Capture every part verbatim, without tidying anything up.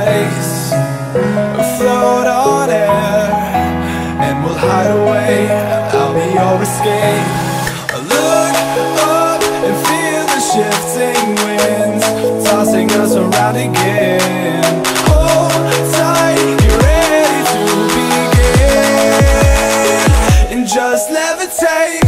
place, float on air, and we'll hide away. I'll be your escape. Look up and feel the shifting winds tossing us around again. Hold tight, get ready to begin, and just levitate.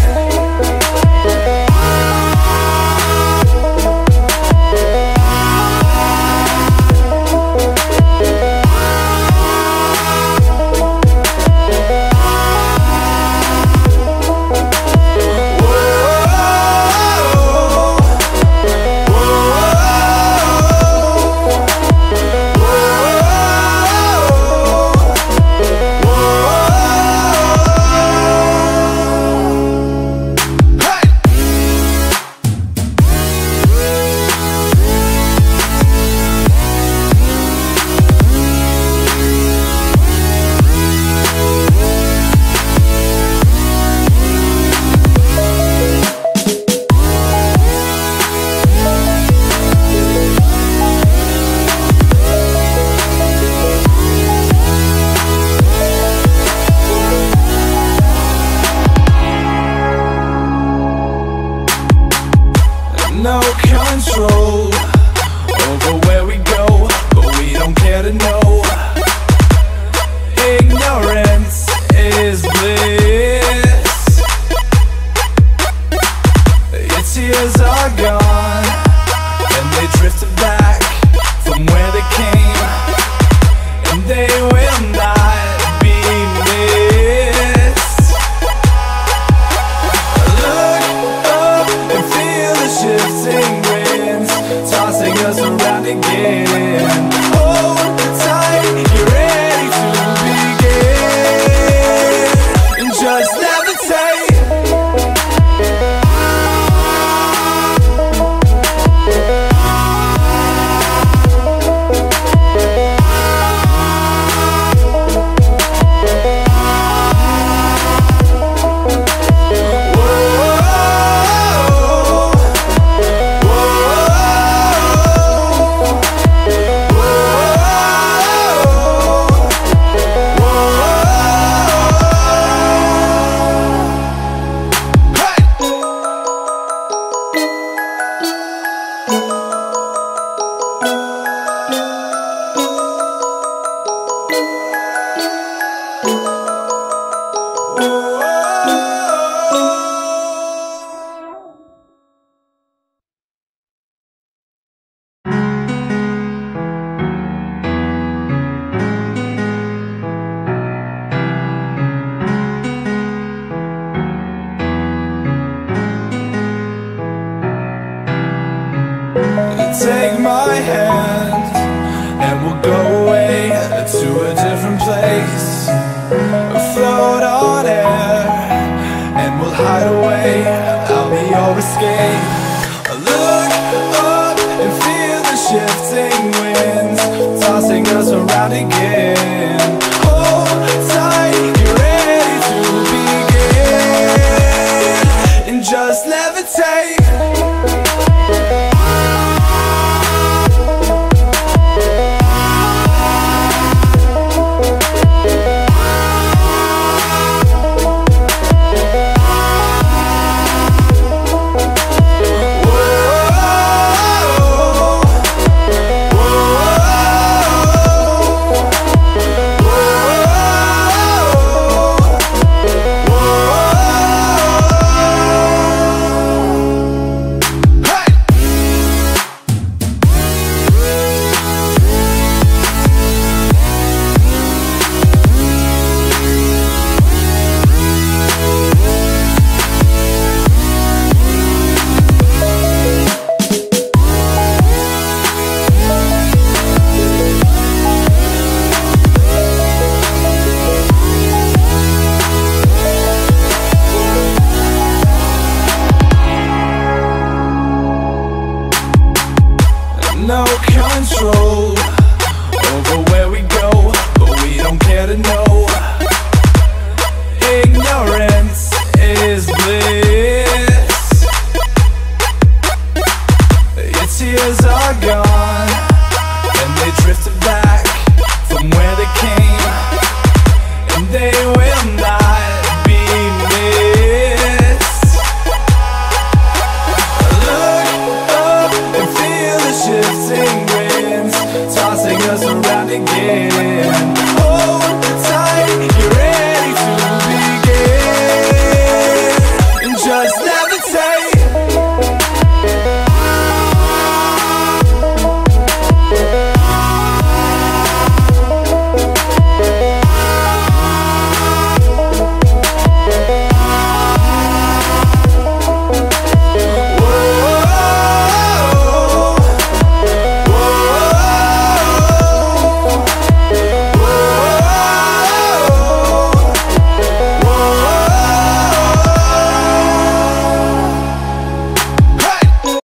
No control over where we go, but we don't care to know. Ignorance is bliss. Your tears are gone, and they drifted back from where they came, and they will not be missed. Look up and feel the shifting winds tossing us around again. Hold tight, get ready to begin, and just levitate. Take my hand and we'll go away to a different place, float on air and we'll hide away. I'll be your escape. Look up and feel the shifting winds tossing us around again. Hold tight, get ready to begin, and just levitate. No control over where we go, but we don't care to know. Ignorance is bliss. Your tears are gone, and they drifted back